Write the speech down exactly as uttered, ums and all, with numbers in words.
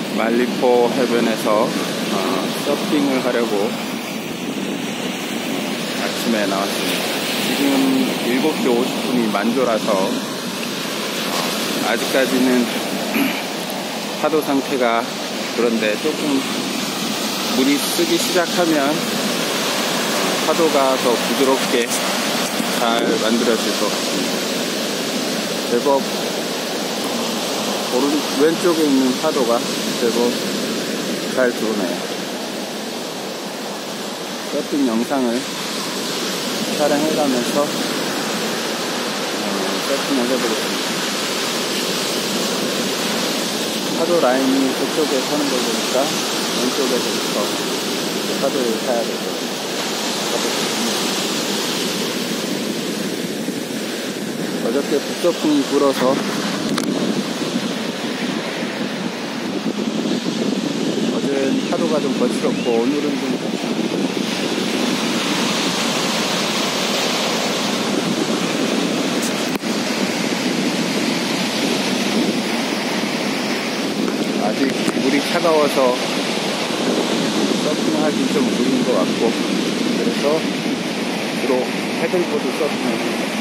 말리포 해변에서 어, 서핑을 하려고 어, 아침에 나왔습니다. 지금 일곱 시 오십 분이 만조라서 어, 아직까지는 파도 상태가 그런데 조금 물이 쓰기 시작하면 어, 파도가 더 부드럽게 잘 만들어질 것 같습니다. 제법 오른 왼쪽에 있는 파도가 제법 잘 들어오네요. 서핑 영상을 촬영해가면서 어, 서핑을 해보겠습니다. 파도 라인이 그쪽에 서는 걸 보니까 왼쪽에서부터 파도를 타야 될 것 같아요. 어저께 북서풍이 불어서 어제는 파도가 좀 거칠었고 오늘은 좀 아직 물이 차가워서 서핑하기 좀 무리인 것 같고 그래서 주로 패들보드 서핑을